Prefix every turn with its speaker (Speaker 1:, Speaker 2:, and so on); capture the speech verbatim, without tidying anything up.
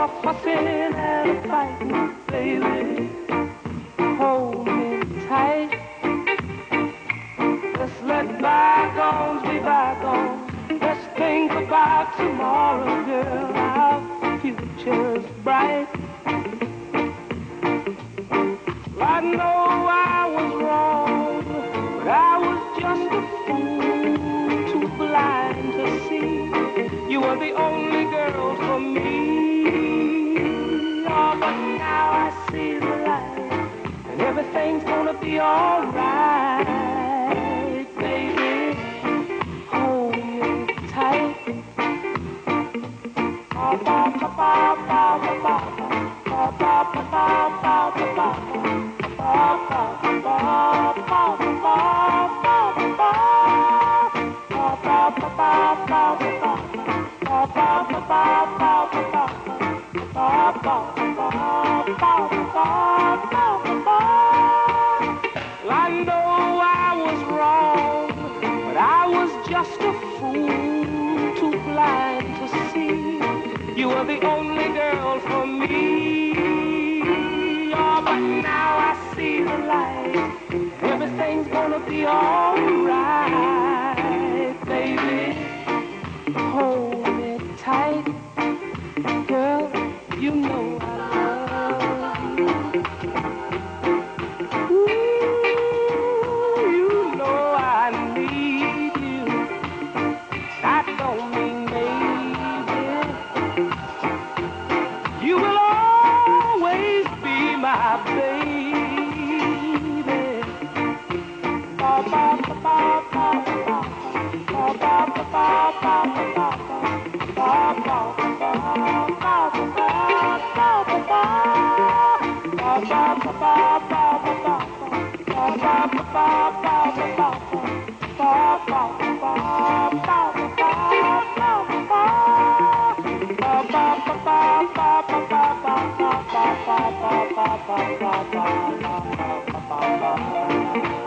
Speaker 1: stop fussing and fighting, baby. Hold me tight. Let's let bygones be bygones. Let's think about tomorrow, girl. Our future's bright. I know I was wrong, but I was just a fool, too blind to see you were the only girl for me. Oh, but now I see the light, and everything's gonna be alright, baby. Hold me tight. Ba ba ba ba ba ba ba ba ba ba ba ba ba. I know I was wrong, but I was just a fool, too blind to see you were the only girl for me. Oh, but now I see the light. Everything's gonna be alright, baby. Hold me tight, girl. You know I love you. Ooh, you know I need you. That don't mean maybe. You will always be my baby. Ba ba ba ba ba ba ba ba ba ba ba ba ba ba ba.